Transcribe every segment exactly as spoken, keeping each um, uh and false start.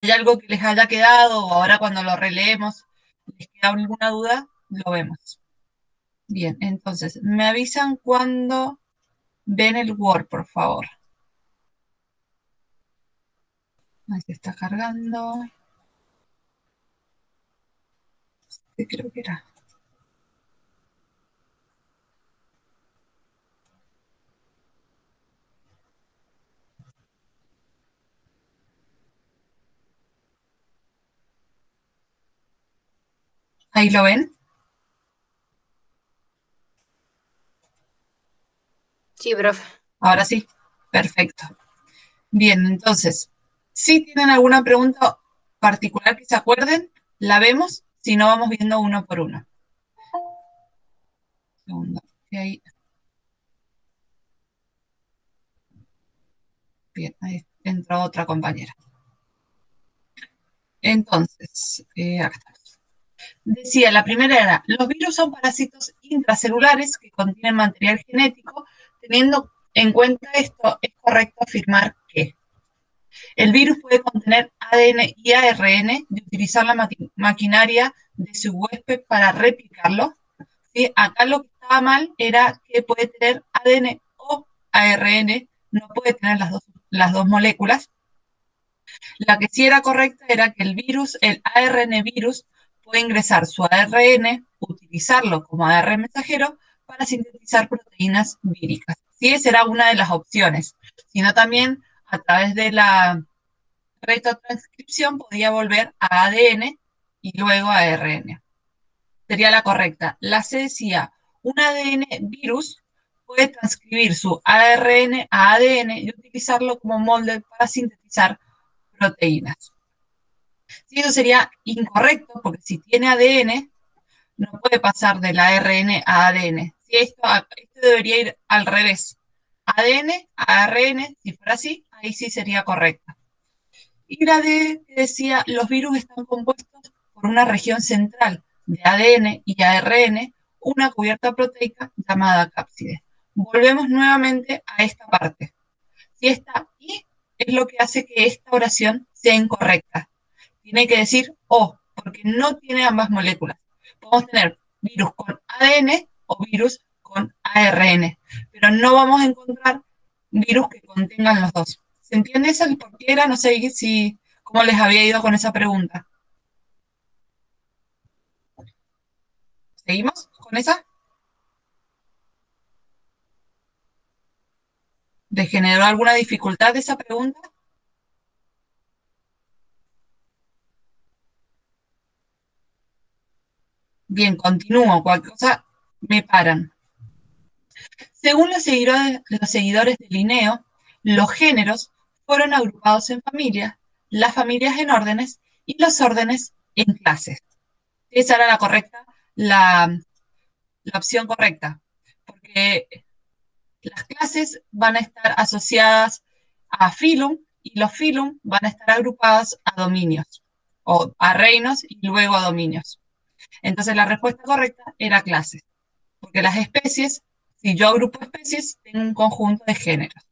hay algo que les haya quedado, o ahora cuando lo releemos, les queda alguna duda, lo vemos. Bien, entonces, me avisan cuando ven el Word, por favor. Ahí se está cargando. Sí, creo que era. ¿Ahí lo ven? Sí, profe. Ahora sí. Perfecto. Bien, entonces, si tienen alguna pregunta particular que se acuerden, la vemos, si no vamos viendo uno por uno. Segundo. Y ahí. Bien, ahí entró otra compañera. Entonces, eh, acá está. Decía, la primera era, los virus son parásitos intracelulares que contienen material genético. Teniendo en cuenta esto, es correcto afirmar que el virus puede contener A D N y A R N y utilizar la maquinaria de su huésped para replicarlo. ¿Sí? Acá lo que estaba mal era que puede tener A D N o A R N, no puede tener las dos, las dos moléculas. La que sí era correcta era que el virus, el A R N virus, puede ingresar su A R N, utilizarlo como A R N mensajero para sintetizar proteínas víricas. Sí, esa era una de las opciones, sino también a través de la retrotranscripción podía volver a ADN y luego a R N. Sería la correcta. La C decía, un A D N virus puede transcribir su A R N a ADN y utilizarlo como molde para sintetizar proteínas. Sí, eso sería incorrecto, porque si tiene A D N, no puede pasar del A R N a ADN. Sí, esto, esto debería ir al revés. A D N a A R N, si fuera así, ahí sí sería correcta. Y la D decía, los virus están compuestos por una región central de A D N y A R N, una cubierta proteica llamada cápside. Volvemos nuevamente a esta parte. Si esta I es lo que hace que esta oración sea incorrecta. Tiene que decir O, porque no tiene ambas moléculas. Podemos tener virus con A D N o virus con A R N, pero no vamos a encontrar virus que contengan los dos. ¿Se entiende eso? ¿El por qué era? No sé si cómo les había ido con esa pregunta. ¿Seguimos con esa? ¿Les generó alguna dificultad esa pregunta? Bien, continúo. Cualquier cosa me paran. Según los seguidores, los seguidores de Linneo, los géneros fueron agrupados en familias, las familias en órdenes y los órdenes en clases. Esa era la correcta, la, la opción correcta, porque las clases van a estar asociadas a filum y los filum van a estar agrupados a dominios, o a reinos y luego a dominios. Entonces la respuesta correcta era clases, porque las especies, si yo agrupo especies, tengo un conjunto de géneros.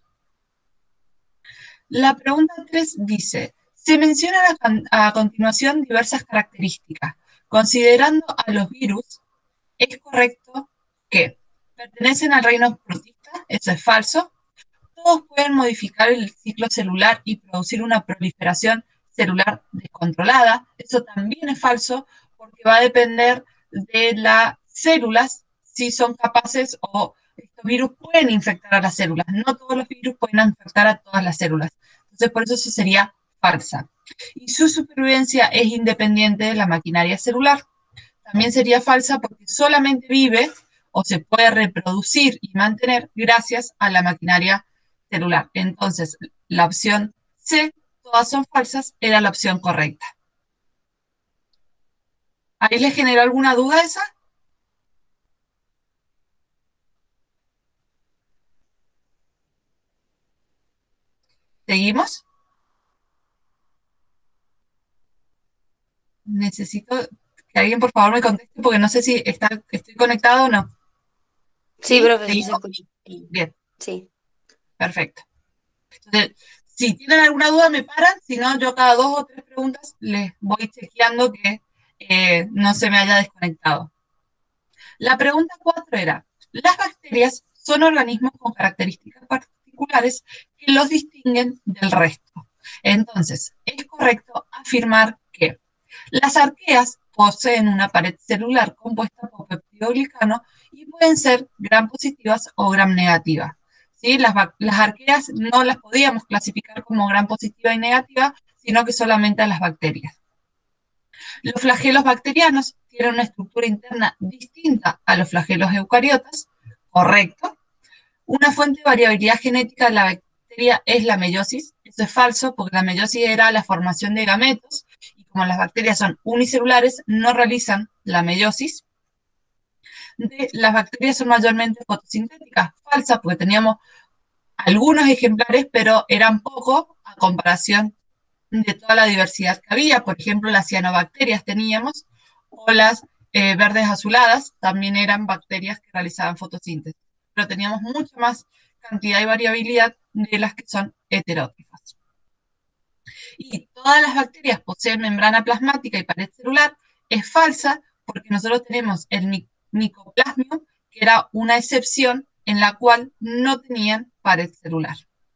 La pregunta tres dice, se mencionan a, a continuación diversas características. Considerando a los virus, es correcto que pertenecen al reino protista, eso es falso. Todos pueden modificar el ciclo celular y producir una proliferación celular descontrolada, eso también es falso, porque va a depender de las células si son capaces o estos virus pueden infectar a las células. No todos los virus pueden infectar a todas las células. Entonces, por eso eso sería falsa. Y su supervivencia es independiente de la maquinaria celular. También sería falsa porque solamente vive o se puede reproducir y mantener gracias a la maquinaria celular. Entonces, la opción C, todas son falsas, era la opción correcta. ¿Ahí les generó alguna duda esa? ¿Seguimos? Necesito que alguien por favor me conteste porque no sé si está, estoy conectado o no. Sí, ¿Sí? profe, sí se ¿Seguimos? escucha. Bien, Sí. perfecto. Entonces, Si tienen alguna duda me paran, si no, yo cada dos o tres preguntas les voy chequeando que eh, no se me haya desconectado. La pregunta cuatro era, ¿las bacterias son organismos con características particulares que los distinguen del resto? Entonces, es correcto afirmar que las arqueas poseen una pared celular compuesta por peptidoglicano y pueden ser gram positivas o gram negativas. ¿Sí? Las, las arqueas no las podíamos clasificar como gram positiva y negativa, sino que solamente a las bacterias. Los flagelos bacterianos tienen una estructura interna distinta a los flagelos eucariotas, correcto. Una fuente de variabilidad genética de la bacteria es la meiosis. Eso es falso, porque la meiosis era la formación de gametos, y como las bacterias son unicelulares, no realizan la meiosis. De, las bacterias son mayormente fotosintéticas, falsa, porque teníamos algunos ejemplares, pero eran pocos a comparación de toda la diversidad que había. Por ejemplo, las cianobacterias teníamos, o las eh, verdes azuladas, también eran bacterias que realizaban fotosíntesis, pero teníamos mucha más cantidad y variabilidad de las que son heterótrofas. Y todas las bacterias poseen membrana plasmática y pared celular, es falsa, porque nosotros tenemos el micoplasmium, que era una excepción en la cual no tenían pared celular.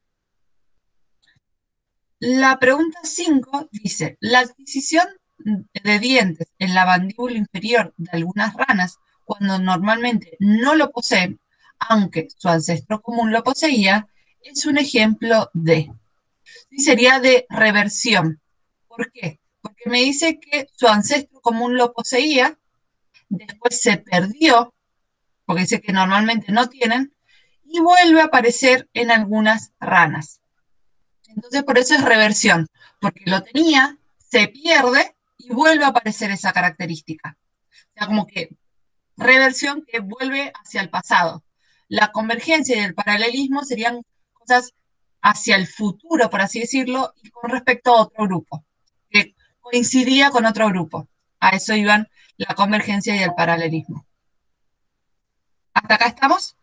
La pregunta cinco dice, la adquisición de dientes en la mandíbula inferior de algunas ranas, cuando normalmente no lo poseen, aunque su ancestro común lo poseía, es un ejemplo de, ¿sí? Sería de reversión. ¿Por qué? Porque me dice que su ancestro común lo poseía, después se perdió, porque dice que normalmente no tienen, y vuelve a aparecer en algunas ranas. Entonces, por eso es reversión, porque lo tenía, se pierde y vuelve a aparecer esa característica. O sea, como que reversión que vuelve hacia el pasado. La convergencia y el paralelismo serían cosas hacia el futuro, por así decirlo, y con respecto a otro grupo, que coincidía con otro grupo. A eso iban la convergencia y el paralelismo. ¿Hasta acá estamos?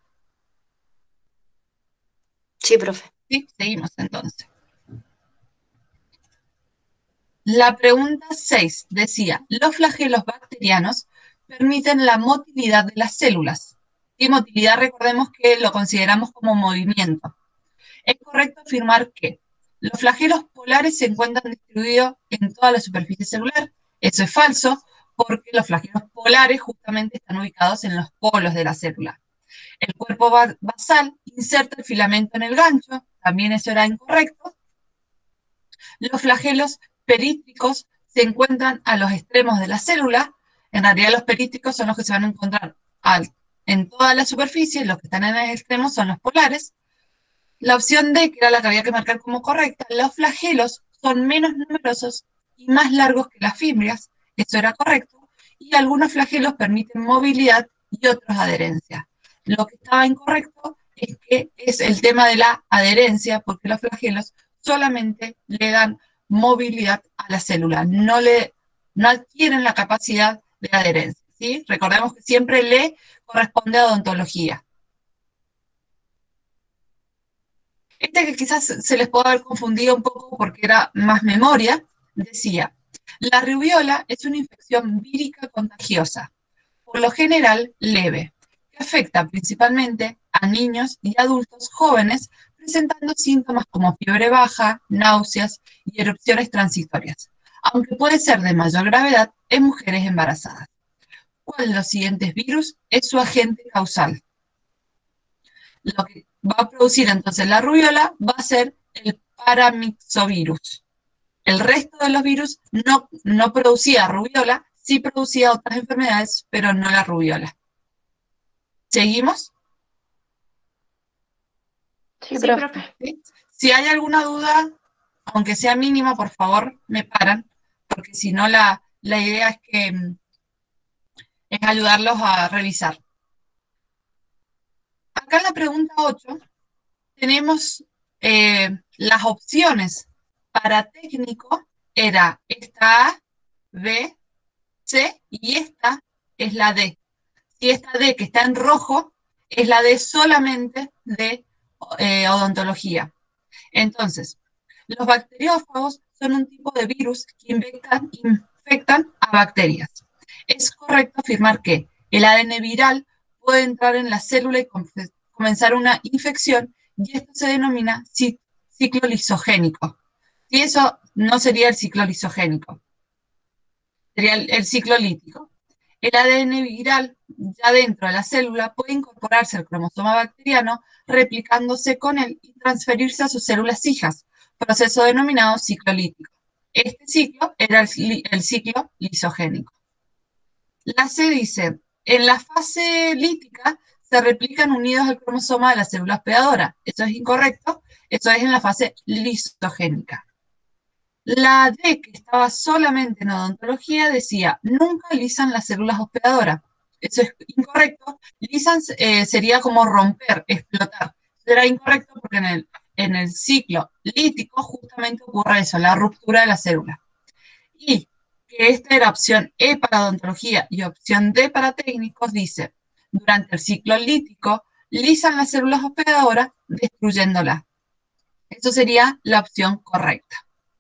Sí, profe. Sí, seguimos entonces. La pregunta seis decía, los flagelos bacterianos permiten la motilidad de las células. Y motilidad, recordemos que lo consideramos como movimiento. Es correcto afirmar que los flagelos polares se encuentran distribuidos en toda la superficie celular. Eso es falso, porque los flagelos polares justamente están ubicados en los polos de la célula. El cuerpo basal inserta el filamento en el gancho, también eso era incorrecto. Los flagelos perísticos se encuentran a los extremos de la célula. En realidad los perísticos son los que se van a encontrar al, en toda la superficie, los que están en el extremo son los polares. La opción D, que era la que había que marcar como correcta, los flagelos son menos numerosos y más largos que las fimbrias, eso era correcto, y algunos flagelos permiten movilidad y otros adherencia. Lo que estaba incorrecto es que es el tema de la adherencia, porque los flagelos solamente le dan movilidad a la célula, no, le, no adquieren la capacidad de adherencia, ¿sí? Recordemos que siempre le corresponde a odontología. Este que quizás se les puede haber confundido un poco porque era más memoria, decía, la rubiola es una infección vírica contagiosa, por lo general leve, que afecta principalmente a niños y adultos jóvenes presentando síntomas como fiebre baja, náuseas y erupciones transitorias, aunque puede ser de mayor gravedad en mujeres embarazadas. ¿Cuál de los siguientes virus es su agente causal? Lo que va a producir entonces la rubiola va a ser el paramyxovirus. El resto de los virus no, no producía rubiola, sí producía otras enfermedades, pero no la rubiola. ¿Seguimos? Sí, sí, profe. ¿Sí? Si hay alguna duda, aunque sea mínima, por favor, me paran, porque si no, la, la idea es que es ayudarlos a revisar. Acá en la pregunta ocho tenemos eh, las opciones para técnico, era esta A, B, C, y esta es la D. Y esta D que está en rojo es la D solamente de eh, odontología. Entonces, Los bacteriófagos son un tipo de virus que infectan, infectan a bacterias. Es correcto afirmar que el A D N viral puede entrar en la célula y comenzar una infección, y esto se denomina ciclo lisogénico. Y eso no sería el ciclo lisogénico, sería el, el ciclo lítico. El A D N viral, ya dentro de la célula, puede incorporarse al cromosoma bacteriano, replicándose con él y transferirse a sus células hijas, proceso denominado ciclo lítico. Este ciclo era el, el ciclo lisogénico. La C dice, en la fase lítica se replican unidos al cromosoma de la célula hospedadora. Eso es incorrecto, eso es en la fase lisogénica. La D, que estaba solamente en odontología, decía, nunca lisan las células hospedadoras. Eso es incorrecto. Lisan eh, sería como romper, explotar. Eso era incorrecto porque en el, en el ciclo lítico justamente ocurre eso, la ruptura de la célula. Y que esta era opción E para odontología y opción D para técnicos, dice, durante el ciclo lítico, lisan las células hospedadoras, destruyéndolas. Eso sería la opción correcta.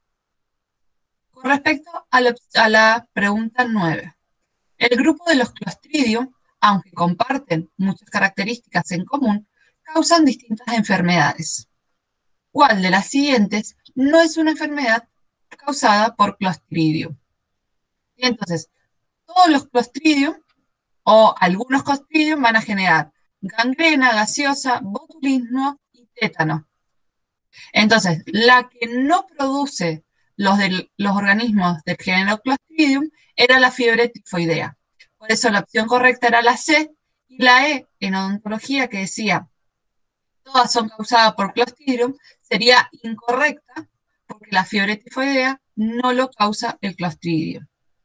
Con respecto a la, a la pregunta nueve, el grupo de los Clostridium, aunque comparten muchas características en común, causan distintas enfermedades. ¿Cuál de las siguientes no es una enfermedad causada por Clostridium? Y entonces, todos los Clostridium o algunos Clostridium van a generar gangrena, gaseosa, botulismo y tétano. Entonces, la que no produce los, de, los organismos del género Clostridium era la fiebre tifoidea. Por eso la opción correcta era la C, y la E en odontología, que decía todas son causadas por Clostridium, sería incorrecta porque la fiebre tifoidea no lo causa el Clostridium.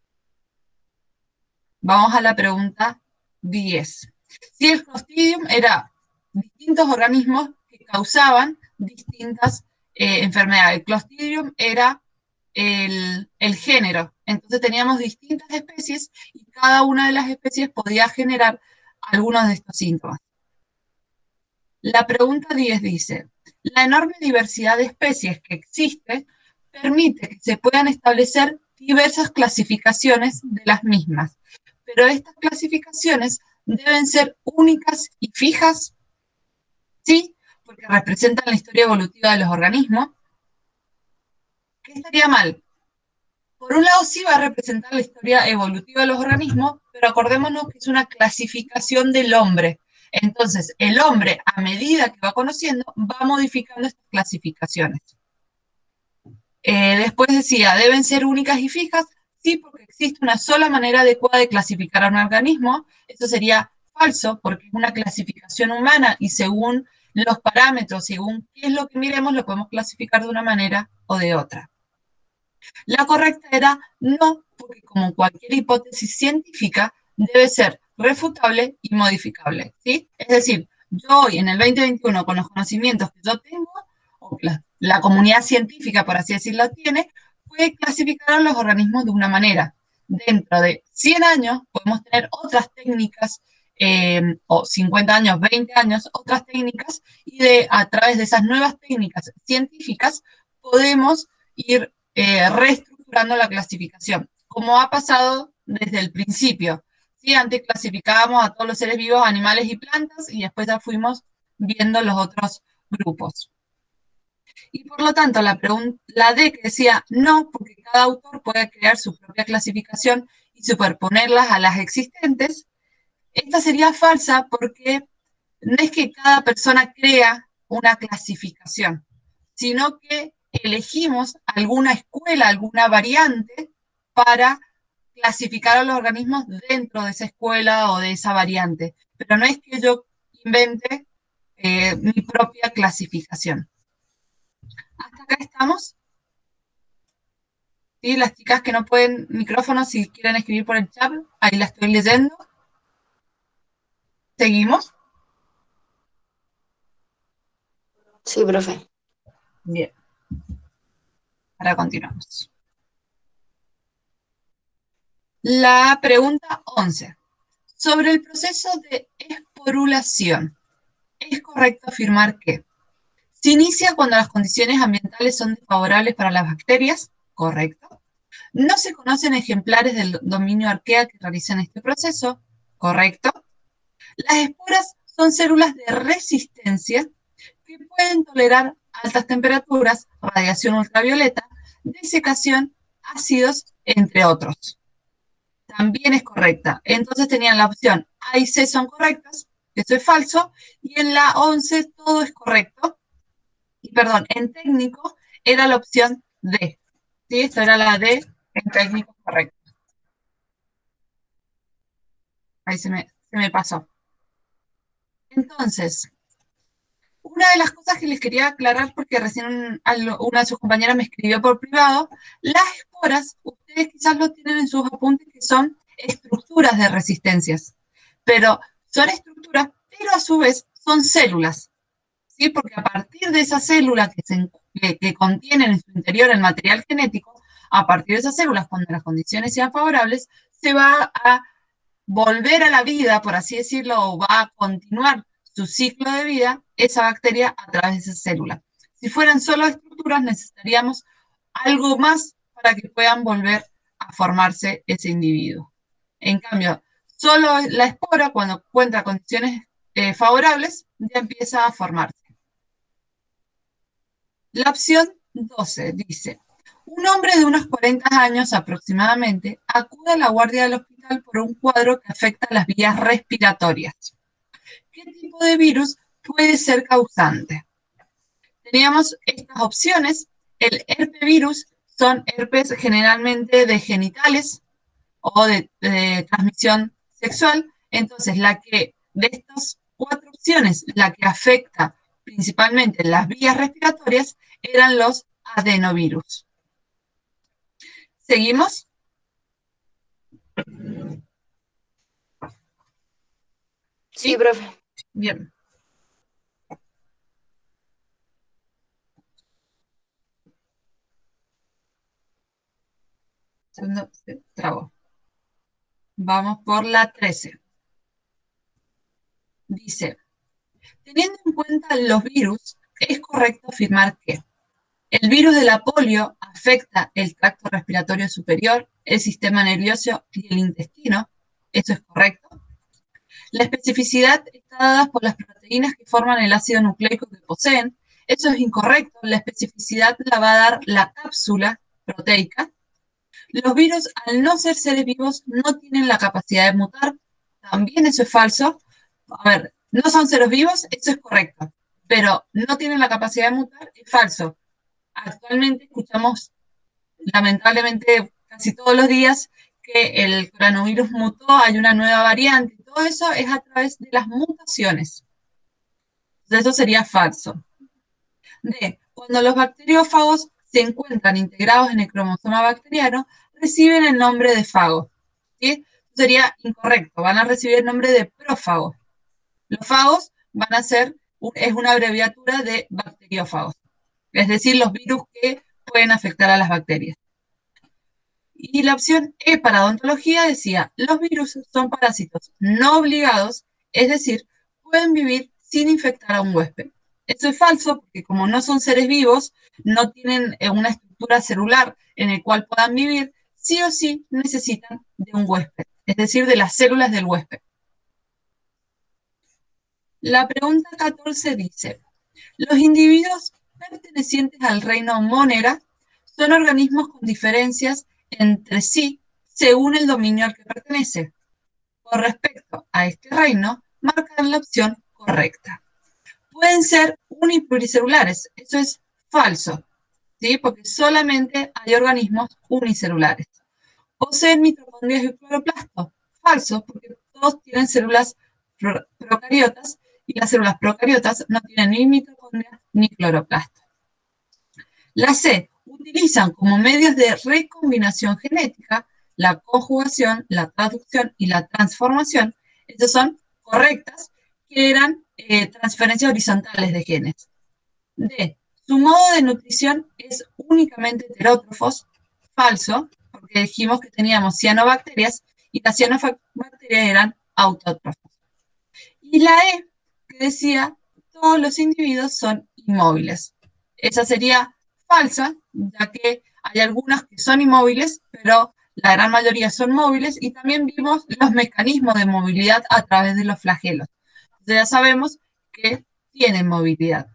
Vamos a la pregunta diez. Si el Clostridium era distintos organismos que causaban distintas eh, enfermedades. El Clostridium era el, el género, entonces teníamos distintas especies y cada una de las especies podía generar algunos de estos síntomas. La pregunta diez dice, la enorme diversidad de especies que existe permite que se puedan establecer diversas clasificaciones de las mismas, pero estas clasificaciones deben ser únicas y fijas, sí, porque representan la historia evolutiva de los organismos. ¿Qué estaría mal? Por un lado sí va a representar la historia evolutiva de los organismos, pero acordémonos que es una clasificación del hombre. Entonces, el hombre, a medida que va conociendo, va modificando estas clasificaciones. Eh, después decía, ¿deben ser únicas y fijas? Sí, porque existe una sola manera adecuada de clasificar a un organismo. Eso sería falso, porque es una clasificación humana y según los parámetros, según qué es lo que miremos, lo podemos clasificar de una manera o de otra. La correcta era no, porque como cualquier hipótesis científica, debe ser refutable y modificable, ¿sí? Es decir, yo hoy en el veinte veintiuno, con los conocimientos que yo tengo, o que la, la comunidad científica, por así decirlo, tiene, puede clasificar a los organismos de una manera. Dentro de cien años podemos tener otras técnicas, eh, o cincuenta años, veinte años, otras técnicas, y de, a través de esas nuevas técnicas científicas podemos ir eh, reestructurando la clasificación, como ha pasado desde el principio. ¿Sí? Antes clasificábamos a todos los seres vivos, animales y plantas, y después ya fuimos viendo los otros grupos. Y por lo tanto, la, la D que decía no, porque cada autor puede crear su propia clasificación y superponerlas a las existentes, esta sería falsa porque no es que cada persona crea una clasificación, sino que elegimos alguna escuela, alguna variante para clasificar a los organismos dentro de esa escuela o de esa variante. Pero no es que yo invente eh, mi propia clasificación. ¿Hasta acá estamos? ¿Sí? Las chicas que no pueden micrófono, si quieren escribir por el chat, ahí la estoy leyendo. ¿Seguimos? Sí, profe. Bien. Ahora continuamos. La pregunta once. Sobre el proceso de esporulación, ¿es correcto afirmar que Se inicia cuando las condiciones ambientales son desfavorables para las bacterias, correcto. No se conocen ejemplares del dominio arquea que realizan este proceso, correcto. Las esporas son células de resistencia que pueden tolerar altas temperaturas, radiación ultravioleta, desecación, ácidos, entre otros. También es correcta. Entonces tenían la opción A y C son correctas, eso es falso, y en la once todo es correcto. Y perdón, en técnico era la opción D. ¿Sí? Esto era la D en técnico correcto. Ahí se me, se me pasó. Entonces, una de las cosas que les quería aclarar, porque recién una de sus compañeras me escribió por privado, las esporas, ustedes quizás lo tienen en sus apuntes, que son estructuras de resistencias, pero son estructuras, pero a su vez son células, ¿sí? Porque a partir de esas células que, se, que, que contienen en su interior el material genético, a partir de esas células, cuando las condiciones sean favorables, se va a volver a la vida, por así decirlo, o va a continuar su ciclo de vida, esa bacteria a través de esa célula. Si fueran solo estructuras, necesitaríamos algo más para que puedan volver a formarse ese individuo. En cambio, solo la espora, cuando encuentra condiciones eh, favorables, ya empieza a formarse. La opción doce dice: un hombre de unos cuarenta años aproximadamente acude a la guardia del hospital por un cuadro que afecta las vías respiratorias. ¿Qué tipo de virus puede ser causante? Teníamos estas opciones. El herpevirus son herpes generalmente de genitales o de, de transmisión sexual. Entonces, la que de estas cuatro opciones, la que afecta principalmente las vías respiratorias eran los adenovirus. ¿Seguimos? Sí, ¿Sí, profe? Bien. No, se trabó. Vamos por la trece. Dice: teniendo en cuenta los virus, es correcto afirmar que el virus de la polio afecta el tracto respiratorio superior, el sistema nervioso y el intestino. Eso es correcto. La especificidad está dada por las proteínas que forman el ácido nucleico que poseen. Eso es incorrecto. La especificidad la va a dar la cápsula proteica. Los virus, al no ser seres vivos, no tienen la capacidad de mutar. También eso es falso. A ver, no son seres vivos, eso es correcto. Pero no tienen la capacidad de mutar, es falso. Actualmente escuchamos, lamentablemente, casi todos los días que el coronavirus mutó, hay una nueva variante. Todo eso es a través de las mutaciones. Entonces, eso sería falso. D. Cuando los bacteriófagos se encuentran integrados en el cromosoma bacteriano, reciben el nombre de fago. ¿Sí? Sería incorrecto, van a recibir el nombre de prófago. Los fagos van a ser, es una abreviatura de bacteriófagos, es decir, los virus que pueden afectar a las bacterias. Y la opción E para odontología decía: los virus son parásitos no obligados, es decir, pueden vivir sin infectar a un huésped. Eso es falso, porque como no son seres vivos, no tienen una estructura celular en el cual puedan vivir, sí o sí necesitan de un huésped, es decir, de las células del huésped. La pregunta catorce dice: los individuos pertenecientes al reino Monera son organismos con diferencias entre sí según el dominio al que pertenece. Con respecto a este reino, marcan la opción correcta. Pueden ser unipluricelulares, eso es falso, ¿sí? Porque solamente hay organismos unicelulares. Poseen mitocondrias y cloroplastos, falso, porque todos tienen células pro procariotas y las células procariotas no tienen ni mitocondrias ni cloroplastos. La C, utilizan como medios de recombinación genética la conjugación, la traducción y la transformación. Estas son correctas, que eran eh, transferencias horizontales de genes. D, su modo de nutrición es únicamente heterótrofos, falso, porque dijimos que teníamos cianobacterias y las cianobacterias eran autótrofos. Y la E, que decía todos los individuos son inmóviles. Esa sería falsa, ya que hay algunas que son inmóviles, pero la gran mayoría son móviles, y también vimos los mecanismos de movilidad a través de los flagelos. Entonces ya sabemos que tienen movilidad.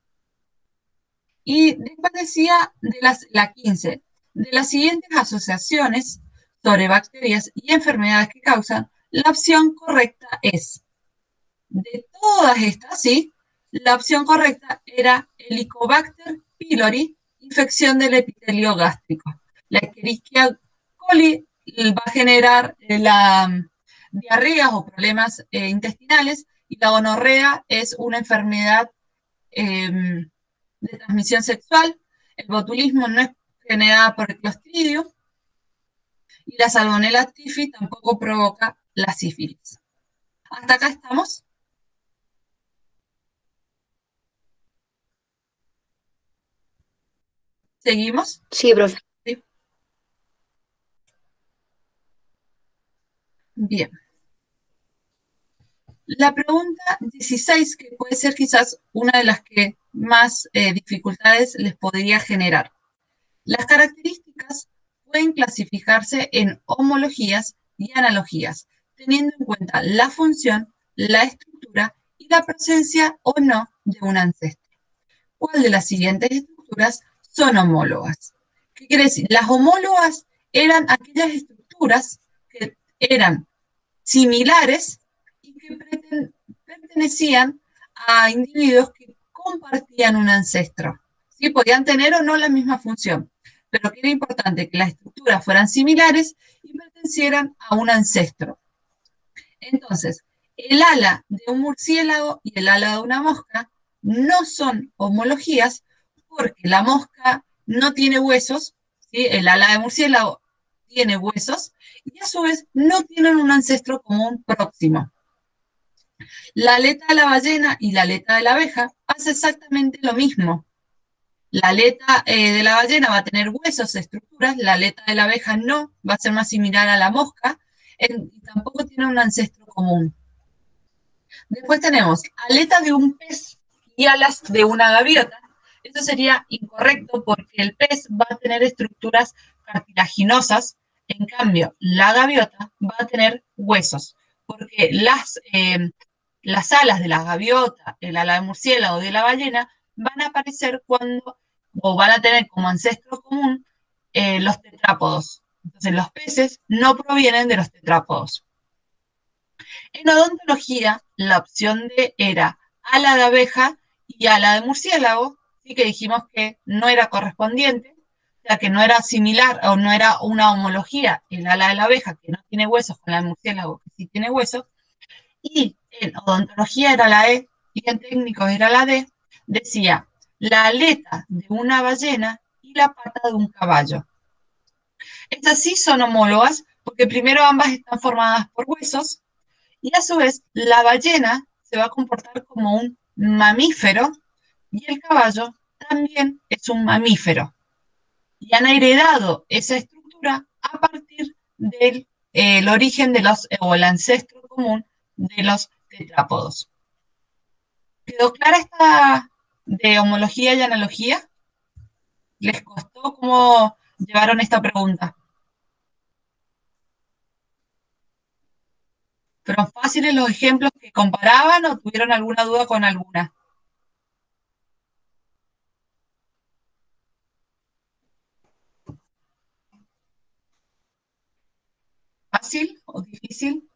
Y después decía de las, la quince, de las siguientes asociaciones sobre bacterias y enfermedades que causan, la opción correcta es, de todas estas, ¿sí? La opción correcta era Helicobacter pylori, infección del epitelio gástrico. La Escherichia coli va a generar la um, diarreas o problemas eh, intestinales, y la gonorrea es una enfermedad eh, de transmisión sexual. El botulismo no es generada por el clostridio, y la Salmonella typhi tampoco provoca la sífilis. ¿Hasta acá estamos? ¿Seguimos? Sí, profe. Sí. Bien. La pregunta dieciséis, que puede ser quizás una de las que más eh, dificultades les podría generar. Las características pueden clasificarse en homologías y analogías, teniendo en cuenta la función, la estructura y la presencia o no de un ancestro. ¿Cuál de las siguientes estructuras son homólogas? ¿Qué quiere decir? Las homólogas eran aquellas estructuras que eran similares y que pertenecían a individuos que compartían un ancestro. ¿Sí? Podían tener o no la misma función, pero que era importante que las estructuras fueran similares y pertenecieran a un ancestro. Entonces, el ala de un murciélago y el ala de una mosca no son homologías, porque la mosca no tiene huesos, ¿sí? El ala de murciélago tiene huesos, y a su vez no tienen un ancestro común próximo. La aleta de la ballena y la aleta de la abeja hace exactamente lo mismo. La aleta eh, de la ballena va a tener huesos, estructuras, la aleta de la abeja no, va a ser más similar a la mosca, en, y tampoco tiene un ancestro común. Después tenemos aleta de un pez y alas de una gaviota. Eso sería incorrecto, porque el pez va a tener estructuras cartilaginosas, en cambio la gaviota va a tener huesos, porque las, eh, las alas de la gaviota, el ala de murciélago de la ballena, van a aparecer cuando, o van a tener como ancestro común, eh, los tetrápodos. Entonces los peces no provienen de los tetrápodos. En odontología, la opción D era ala de abeja y ala de murciélago, ¿sí? Que dijimos que no era correspondiente, o sea, que no era similar o no era una homología el ala de la abeja, que no tiene huesos, con la de murciélago, que sí tiene huesos. Y en odontología era la E y en técnicos era la D. Decía la aleta de una ballena y la pata de un caballo. Estas sí son homólogas, porque primero ambas están formadas por huesos, y a su vez la ballena se va a comportar como un mamífero y el caballo también es un mamífero. Y han heredado esa estructura a partir del eh, el origen de los, o el ancestro común de los tetrápodos. ¿Quedó clara esta de homología y analogía? ¿Les costó cómo llevaron esta pregunta? ¿Fueron fáciles los ejemplos que comparaban o tuvieron alguna duda con alguna? ¿Fácil o difícil?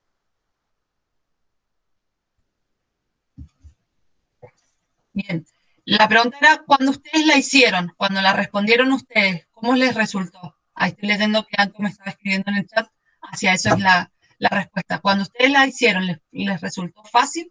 Bien. La pregunta era, cuando ustedes la hicieron, cuando la respondieron ustedes, ¿cómo les resultó? Ahí estoy leyendo que Anto me estaba escribiendo en el chat, hacia eso es la, la respuesta. Cuando ustedes la hicieron, ¿les, les resultó fácil?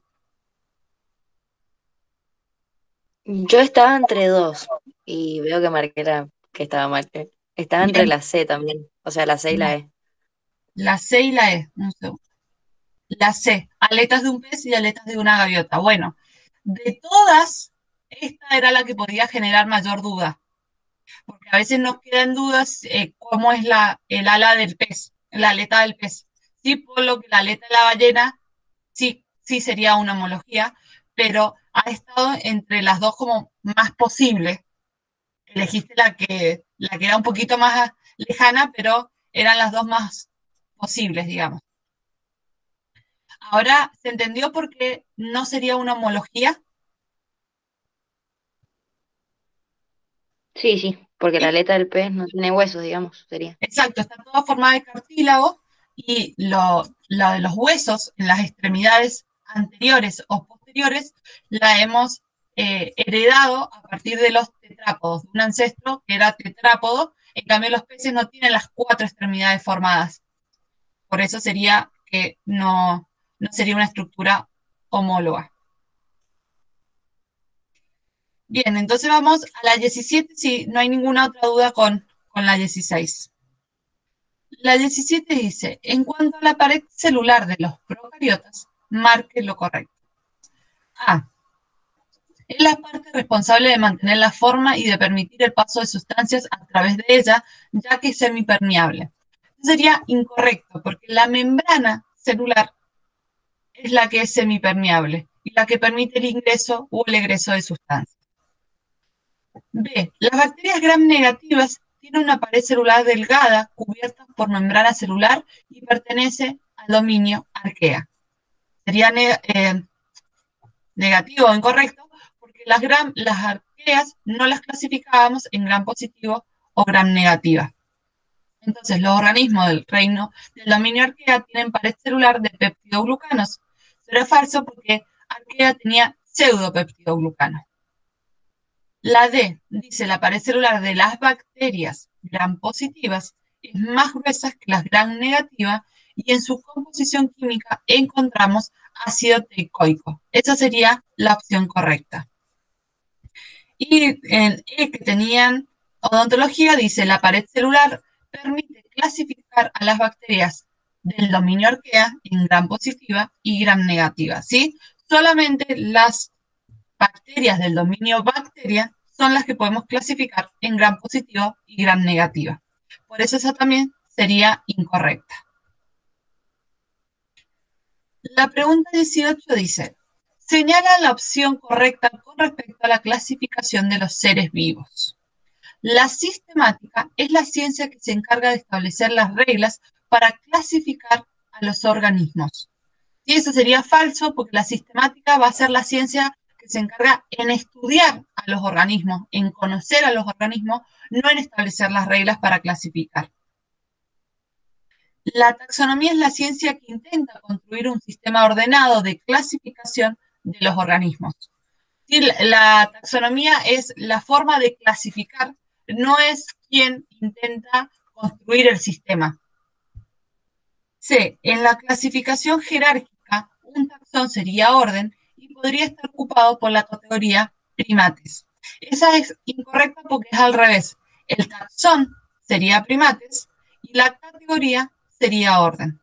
Yo estaba entre dos y veo que marqué la que estaba mal. eh. Estaba entre Bien, la C también, o sea, la C y la la, E. la C y la E. Un segundo. La C, aletas de un pez y aletas de una gaviota. Bueno, de todas, esta era la que podía generar mayor duda, porque a veces nos quedan dudas eh, cómo es la, el ala del pez, la aleta del pez. Sí, por lo que la aleta de la ballena sí, sí sería una homología, pero ha estado entre las dos como más posibles. Elegiste la que, la que era un poquito más lejana, pero eran las dos más posibles, digamos. Ahora, ¿se entendió por qué no sería una homología? Sí, sí, porque la ¿Sí? aleta del pez no tiene huesos, digamos, sería. Exacto, está toda formada de cartílago y lo, lo de los huesos en las extremidades anteriores o posteriores la hemos eh, heredado a partir de los tetrápodos, de un ancestro que era tetrápodo. En cambio, los peces no tienen las cuatro extremidades formadas. Por eso sería que no, no sería una estructura homóloga. Bien, entonces vamos a la diecisiete, si no hay ninguna otra duda con, con la dieciséis. La diecisiete dice, en cuanto a la pared celular de los procariotas, marque lo correcto. A. Es la parte responsable de mantener la forma y de permitir el paso de sustancias a través de ella, ya que es semipermeable. Sería incorrecto, porque la membrana celular es la que es semipermeable y la que permite el ingreso o el egreso de sustancias. B. Las bacterias gram negativas tienen una pared celular delgada cubierta por membrana celular y pertenece al dominio arquea. Sería ne eh, negativo o incorrecto porque las, gram, las arqueas no las clasificábamos en gram positivo o gram negativa. Entonces, los organismos del reino del dominio arquea tienen pared celular de peptidoglucanos. Pero es falso porque arquea tenía pseudopeptidoglucanos. La D dice la pared celular de las bacterias gram positivas es más gruesa que las gram negativas y en su composición química encontramos ácido teicoico. Esa sería la opción correcta. Y en E que tenían odontología dice la pared celular permite clasificar a las bacterias del dominio arquea en gram positiva y gram negativa, ¿sí? Solamente las bacterias del dominio bacteria son las que podemos clasificar en gram positivo y gram negativa. Por eso esa también sería incorrecta. La pregunta dieciocho dice, señala la opción correcta con respecto a la clasificación de los seres vivos. La sistemática es la ciencia que se encarga de establecer las reglas para clasificar a los organismos. Y eso sería falso porque la sistemática va a ser la ciencia que se encarga en estudiar a los organismos, en conocer a los organismos, no en establecer las reglas para clasificar. La taxonomía es la ciencia que intenta construir un sistema ordenado de clasificación de los organismos. Sí, la taxonomía es la forma de clasificar, no es quien intenta construir el sistema. C. En la clasificación jerárquica, un taxón sería orden y podría estar ocupado por la categoría primates. Esa es incorrecta porque es al revés. El taxón sería primates y la categoría sería orden.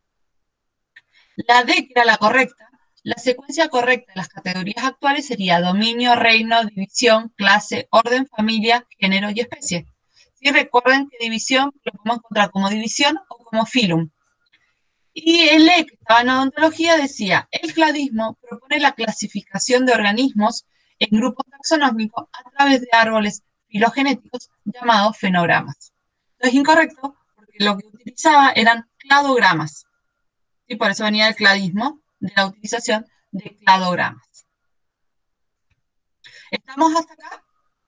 La D, que era la correcta, la secuencia correcta de las categorías actuales sería dominio, reino, división, clase, orden, familia, género y especie. Sí, recuerden que división lo podemos encontrar como división o como filum. Y el E, que estaba en odontología, decía, el cladismo propone la clasificación de organismos en grupos taxonómicos a través de árboles filogenéticos llamados fenogramas. Esto es incorrecto porque lo que utilizaba eran cladogramas. Y por eso venía el cladismo de la utilización de cladogramas. ¿Estamos hasta acá?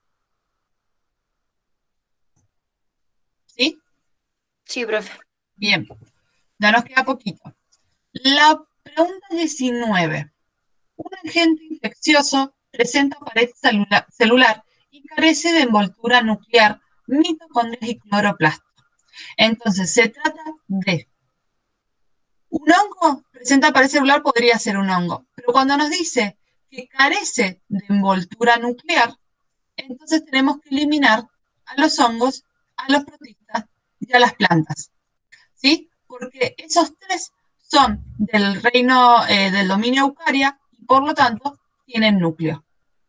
¿Sí? Sí, profe. Bien, ya nos queda poquito. La pregunta diecinueve. Un agente infeccioso presenta pared celula- celular y carece de envoltura nuclear, mitocondrias y cloroplastos. Entonces, se trata de un hongo, presenta pared celular, podría ser un hongo, pero cuando nos dice que carece de envoltura nuclear, entonces tenemos que eliminar a los hongos, a los protistas y a las plantas, ¿sí? Porque esos tres son del reino, eh, del dominio eucaria y por lo tanto tienen núcleo.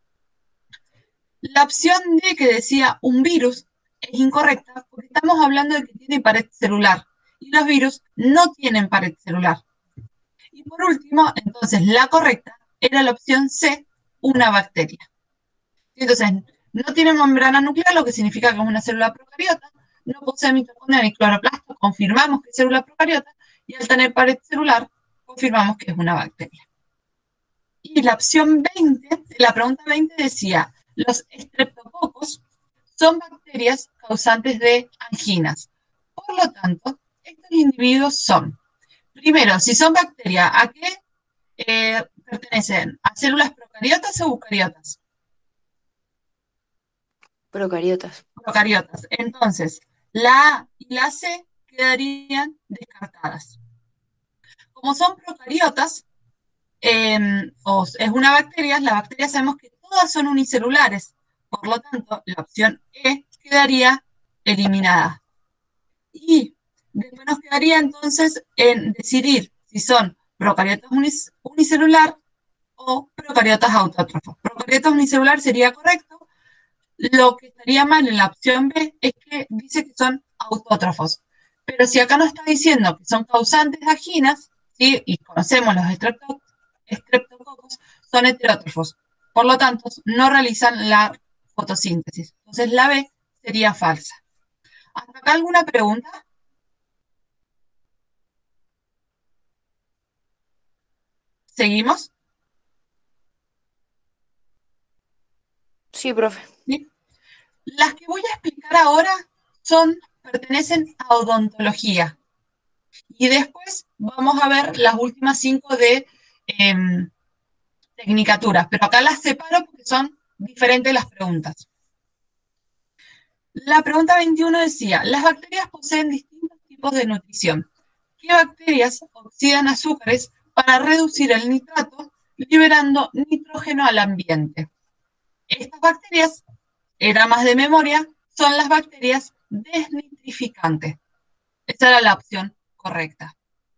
La opción D que decía un virus es incorrecta porque estamos hablando de que tiene pared celular y los virus no tienen pared celular. Y por último, entonces la correcta era la opción C, una bacteria. Entonces, no tiene membrana nuclear, lo que significa que es una célula procariota, no posee mitocondria ni cloroplasto, confirmamos que es célula procariota, y al tener pared celular, confirmamos que es una bacteria. Y la opción veinte, la pregunta veinte decía, los estreptococos son bacterias causantes de anginas. Por lo tanto, estos individuos son, primero, si son bacterias, ¿a qué eh, pertenecen? ¿A células procariotas o eucariotas? Procariotas. Procariotas. Entonces, la A y la C quedarían descartadas. Como son procariotas, eh, o es una bacteria, las bacterias sabemos que todas son unicelulares. Por lo tanto, la opción E quedaría eliminada. Y después nos quedaría entonces en decidir si son procariotas unicelular o procariotas autótrofos. Procariotas unicelular sería correcto. Lo que estaría mal en la opción B es que dice que son autótrofos. Pero si acá nos está diciendo que son causantes de anginas, ¿sí? Y conocemos los estreptococos, son heterótrofos. Por lo tanto, no realizan la fotosíntesis. Entonces la B sería falsa. ¿Hasta acá alguna pregunta? ¿Seguimos? Sí, profe. ¿Sí? Las que voy a explicar ahora son, pertenecen a odontología. Y después vamos a ver las últimas cinco de eh, tecnicaturas, pero acá las separo porque son diferentes las preguntas. La pregunta veintiuno decía, las bacterias poseen distintos tipos de nutrición. ¿Qué bacterias oxidan azúcares para reducir el nitrato, liberando nitrógeno al ambiente? Estas bacterias, era más de memoria, son las bacterias desnitrificantes. Esa era la opción correcta.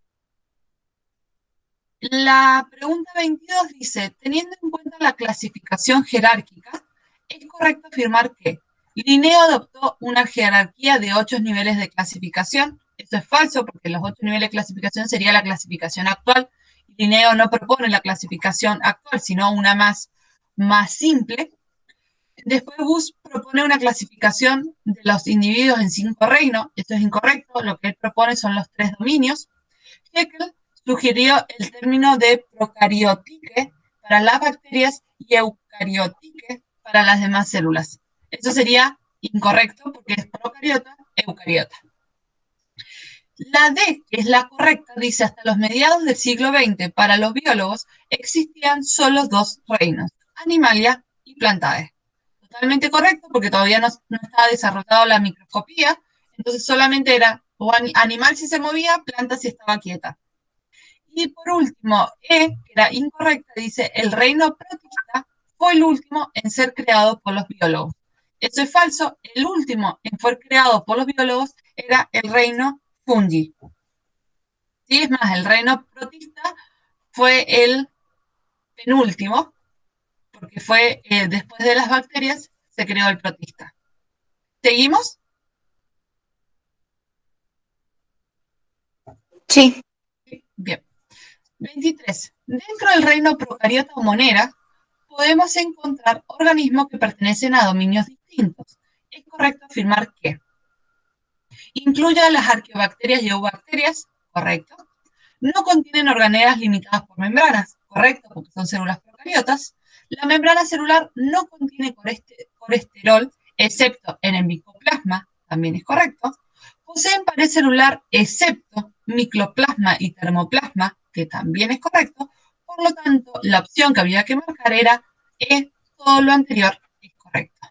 La pregunta veintidós dice, teniendo en cuenta la clasificación jerárquica, es correcto afirmar que Linneo adoptó una jerarquía de ocho niveles de clasificación. Eso es falso porque los ocho niveles de clasificación sería la clasificación actual. Linneo no propone la clasificación actual, sino una más, más simple. Después Bush propone una clasificación de los individuos en cinco reinos. Esto es incorrecto. Lo que él propone son los tres dominios. Haeckel sugirió el término de procariotique para las bacterias y eucariotique para las demás células. Eso sería incorrecto porque es procariota, eucariota. La D, que es la correcta, dice hasta los mediados del siglo veinte para los biólogos existían solo dos reinos, Animalia y Plantae. Totalmente correcto porque todavía no, no estaba desarrollada la microscopía, entonces solamente era o animal si se movía, planta si estaba quieta. Y por último, E, que era incorrecta, dice, el reino protista fue el último en ser creado por los biólogos. Eso es falso, el último en ser creado por los biólogos era el reino fungi. ¿Sí? Es más, el reino protista fue el penúltimo, porque fue eh, después de las bacterias se creó el protista. ¿Seguimos? Sí. Bien. veintitrés. Dentro del reino procariota o monera, podemos encontrar organismos que pertenecen a dominios distintos. Es correcto afirmar que incluye a las arqueobacterias y eubacterias, correcto. No contienen organelas limitadas por membranas, correcto, porque son células procariotas. La membrana celular no contiene colesterol, excepto en el micoplasma, también es correcto. Poseen pared celular, excepto micoplasma y termoplasma, que también es correcto. Por lo tanto, la opción que había que marcar era E, todo lo anterior es correcto.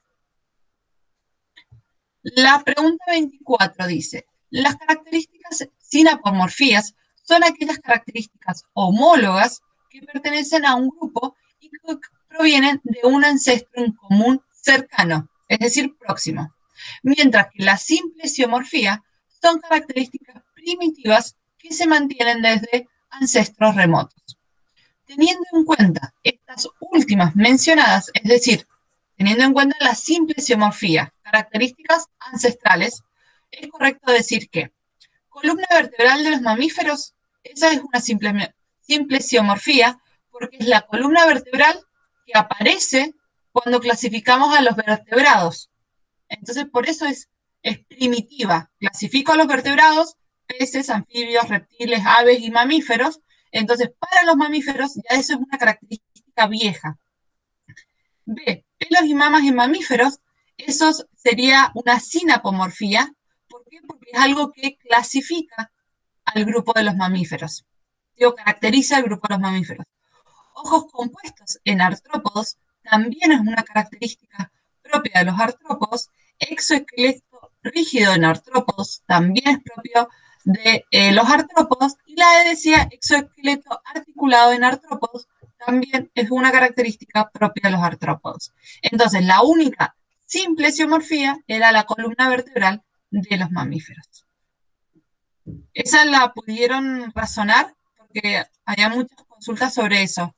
La pregunta veinticuatro dice, las características sinapomorfías son aquellas características homólogas que pertenecen a un grupo y que provienen de un ancestro en común cercano, es decir, próximo. Mientras que la simplesiomorfía son características primitivas que se mantienen desde ancestros remotos. Teniendo en cuenta estas últimas mencionadas, es decir, teniendo en cuenta la simplesiomorfía, características ancestrales, es correcto decir que columna vertebral de los mamíferos, esa es una simple, simplesiomorfía, porque es la columna vertebral que aparece cuando clasificamos a los vertebrados. Entonces, por eso es, es primitiva. Clasifico a los vertebrados, peces, anfibios, reptiles, aves y mamíferos. Entonces, para los mamíferos, ya eso es una característica vieja. B, pelos y mamas en mamíferos, eso sería una sinapomorfía. ¿Por qué? Porque es algo que clasifica al grupo de los mamíferos. Digo, caracteriza al grupo de los mamíferos. Ojos compuestos en artrópodos también es una característica propia de los artrópodos. Exoesqueleto rígido en artrópodos también es propio de eh, los artrópodos. Y la E decía exoesqueleto articulado en artrópodos también es una característica propia de los artrópodos. Entonces, la única sin plesiomorfía era la columna vertebral de los mamíferos. Esa la pudieron razonar porque había muchas consultas sobre eso.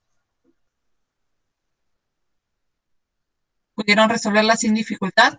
¿Pudieron resolverla sin dificultad?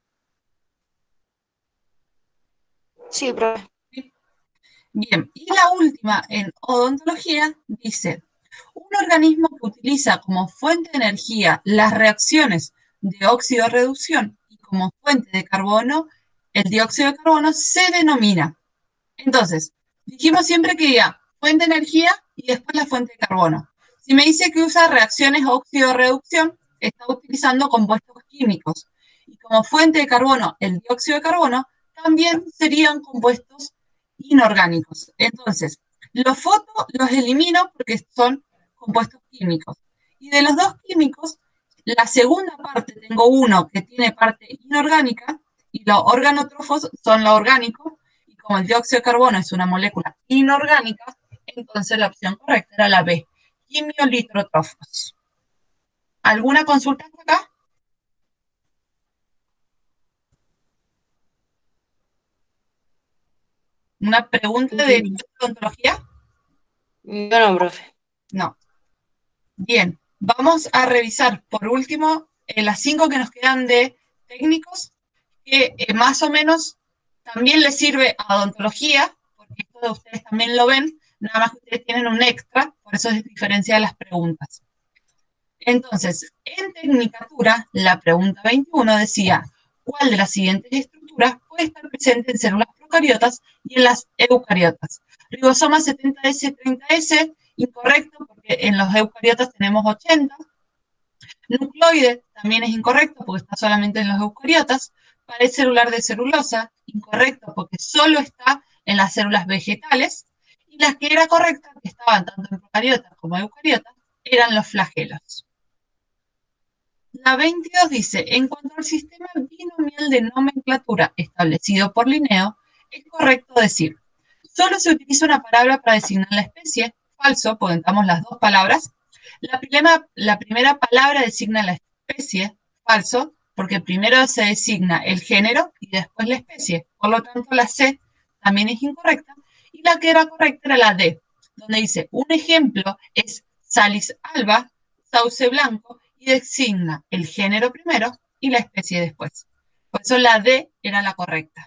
Sí, profe. Bien, y la última en odontología dice, un organismo que utiliza como fuente de energía las reacciones de óxido-reducción y como fuente de carbono, el dióxido de carbono se denomina. Entonces, dijimos siempre que ya, fuente de energía y después la fuente de carbono. Si me dice que usa reacciones óxido-reducción, está utilizando compuestos químicos. Y como fuente de carbono, el dióxido de carbono, también serían compuestos inorgánicos. Entonces, los fotos los elimino porque son compuestos químicos. Y de los dos químicos, la segunda parte tengo uno que tiene parte inorgánica y los organotrófos son los orgánicos. Y como el dióxido de carbono es una molécula inorgánica, entonces la opción correcta era la B, quimiolitrotrofos. ¿Alguna consulta acá? ¿Una pregunta de odontología? Yo no, profe. No. Bien, vamos a revisar por último eh, las cinco que nos quedan de técnicos, que eh, más o menos también les sirve a odontología, porque esto ustedes también lo ven, nada más que ustedes tienen un extra, por eso es diferencia de las preguntas. Entonces, en Tecnicatura, la pregunta veintiuno decía, ¿cuál de las siguientes estructuras puede estar presente en células procariotas y en las eucariotas? Ribosoma setenta ese treinta ese, incorrecto, porque en los eucariotas tenemos ochenta. Nucleoide también es incorrecto, porque está solamente en los eucariotas. Pared celular de celulosa, incorrecto, porque solo está en las células vegetales. Y las que era correcta, que estaban tanto en procariotas como eucariotas, eran los flagelos. La veintidós dice, en cuanto al sistema binomial de nomenclatura establecido por Linneo, es correcto decir, solo se utiliza una palabra para designar la especie, falso, porque entramos las dos palabras. La primera, la primera palabra designa la especie, falso, porque primero se designa el género y después la especie. Por lo tanto, la C también es incorrecta. Y la que era correcta era la D, donde dice, un ejemplo es Salis alba, sauce blanco, y designa el género primero y la especie después. Por eso la D era la correcta.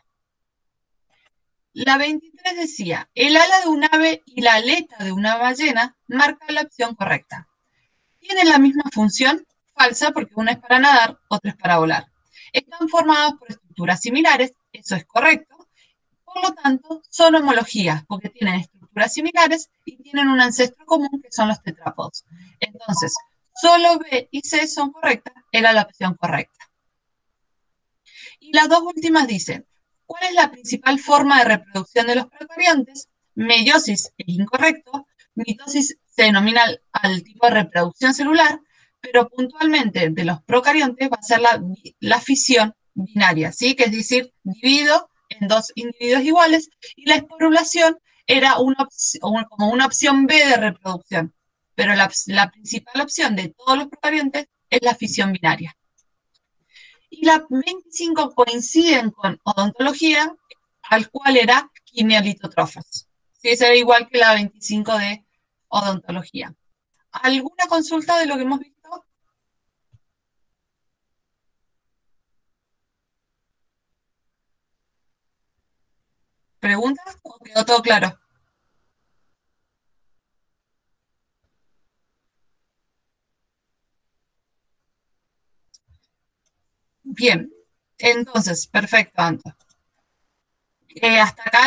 La veintitrés decía, el ala de un ave y la aleta de una ballena marcan la opción correcta. Tienen la misma función, falsa, porque una es para nadar, otra es para volar. Están formados por estructuras similares, eso es correcto. Por lo tanto, son homologías, porque tienen estructuras similares y tienen un ancestro común, que son los tetrápodos. Entonces, solo B y C son correctas, era la opción correcta. Y las dos últimas dicen, ¿cuál es la principal forma de reproducción de los procariontes? Meiosis es incorrecto, mitosis se denomina al, al tipo de reproducción celular, pero puntualmente de los procariontes va a ser la, la fisión binaria, ¿sí? Que es decir, divido en dos individuos iguales, y la esporulación era una como una opción B de reproducción, pero la, la principal opción de todos los procariontes es la fisión binaria. Y las veinticinco coinciden con odontología, al cual era quimiolitotrofos. Sí, esa era igual que la veinticinco de odontología. ¿Alguna consulta de lo que hemos visto? ¿Preguntas o quedó todo claro? Bien, entonces, perfecto, Anto. Eh, hasta acá